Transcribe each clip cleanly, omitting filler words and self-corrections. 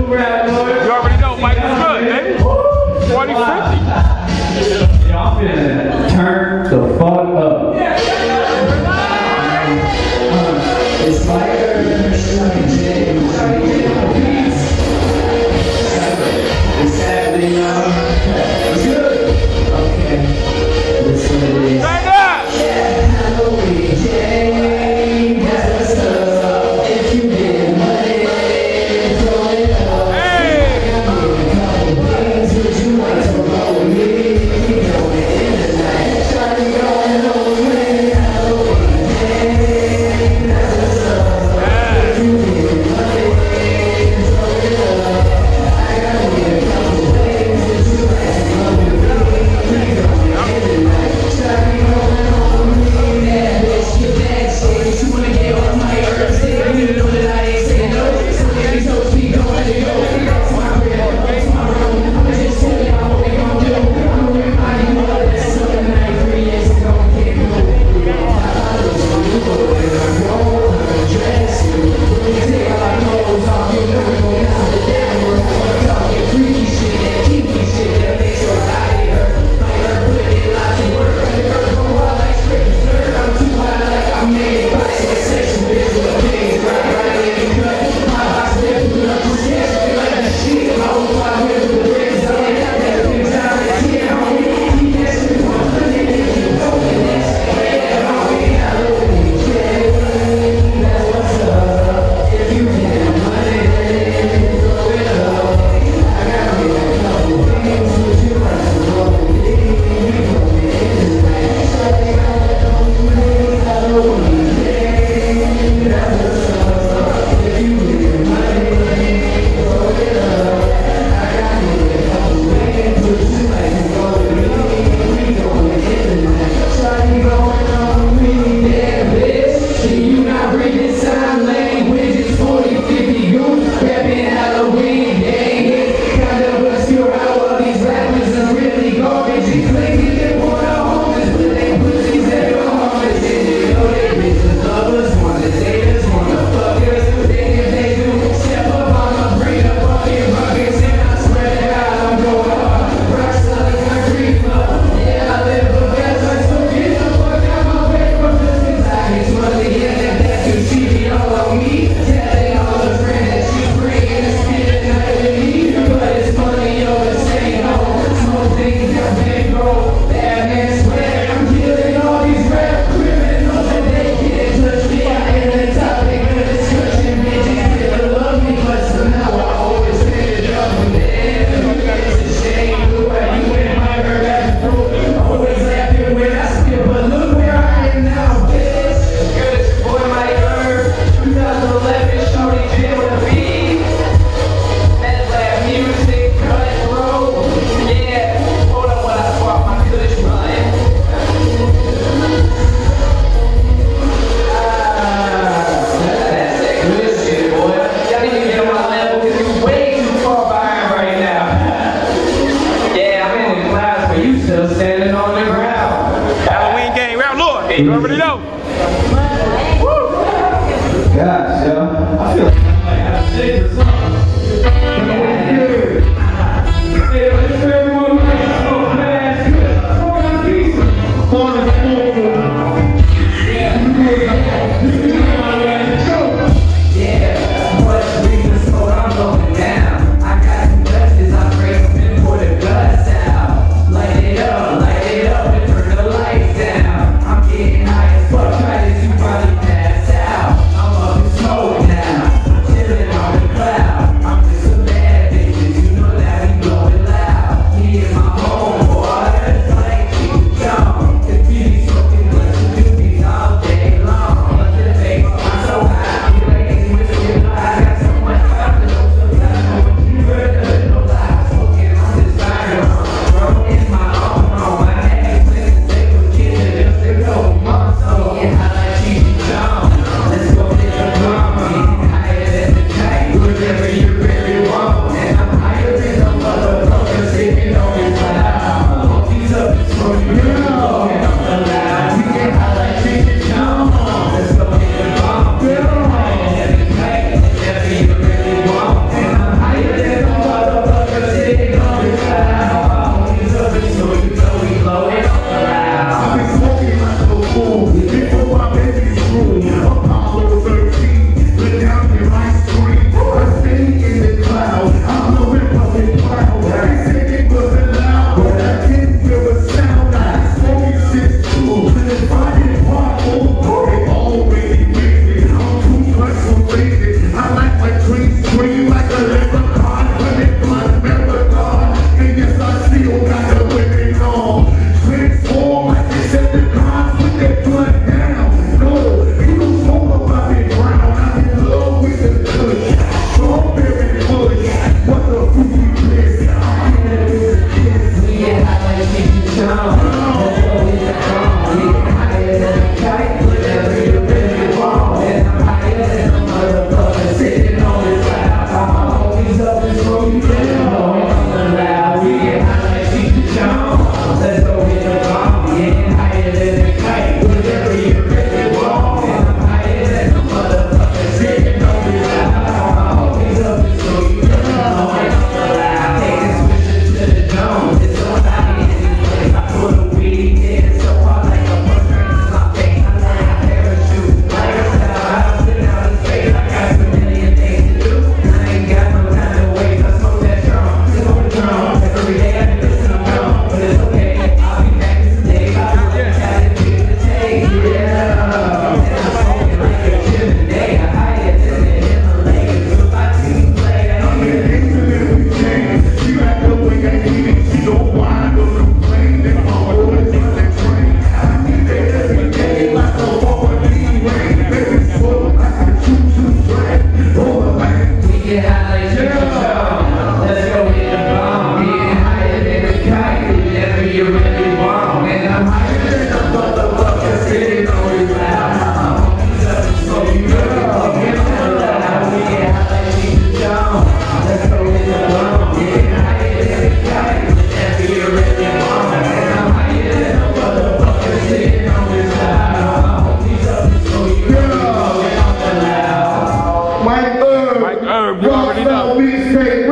You already know Mike is good, baby. 40-50. Y'all finna turn the fuck up. It's like it's Saturday now. It's good. Okay. Listen to this. Turn up. Halloween day. That's what's up. If you get money, throw it up. Hey. I got me a couple things. Would you like to roll with me? We going in tonight. Shawty going home with Halloween day. That's what's up.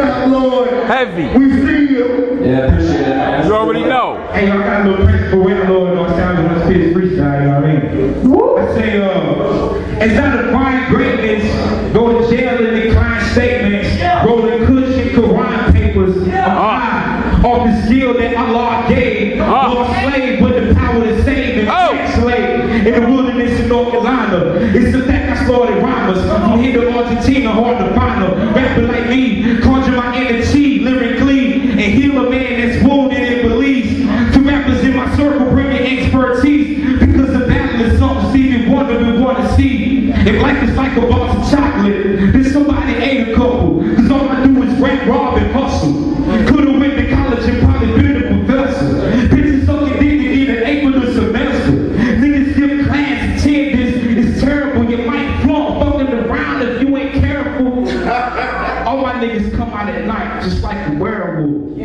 rap Lord. Heavy. We see you. Yeah, appreciate it, man. You already know. Hey, I got a little principle rap Lord on sound when I spit freestyle, you know what I mean? I say, it's not a fine greatness, go to jail and decline statements, rolling cushion, Quran papers, I'm high off the skill that Allah gave, lost slave with the power to save and translate in the wilderness in North Carolina. It's the fact I slaughtered rhymers, from here to Argentina, hard to find them, rapping like me, conjure my inner chi, lyrically, and heal a man that's wounded in beliefs. To rappers in my circle bringing expertise, because the battle is something Stevie Wonder we want to see. If life is like a box of chocolate, then somebody ate a couple, cause all I do is rap, rob, and hustle. Could've went to college and probably been a professor. Bitches sucking dick to get an eighth of the semester. Niggas skip class attendance, it's terrible. You might flunk fucking around if you ain't careful. All my niggas come out at night just like a werewolf.